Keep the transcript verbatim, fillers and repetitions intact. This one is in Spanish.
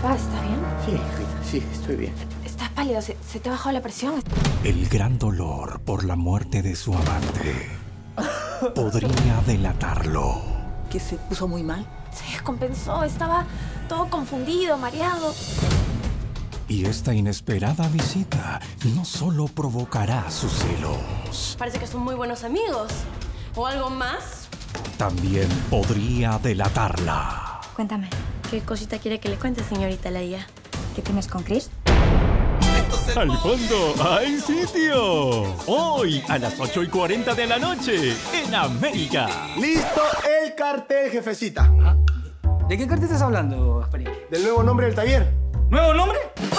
Papá, ¿estás bien? Sí, hijita, sí, estoy bien. Estás pálido, se, se te ha bajado la presión. El gran dolor por la muerte de su amante podría delatarlo. ¿Que se puso muy mal? Se descompensó, estaba todo confundido, mareado. Y esta inesperada visita no solo provocará sus celos. Parece que son muy buenos amigos. ¿O algo más? También podría delatarla. Cuéntame, ¿Qué cosita quiere que le cuente, señorita Leia? ¿qué tienes con Chris? Al fondo hay sitio. Hoy a las ocho y cuarenta de la noche en América. ¡Listo el cartel, jefecita! ¿De qué cartel estás hablando, Gasparín? Del nuevo nombre del taller. ¿Nuevo nombre?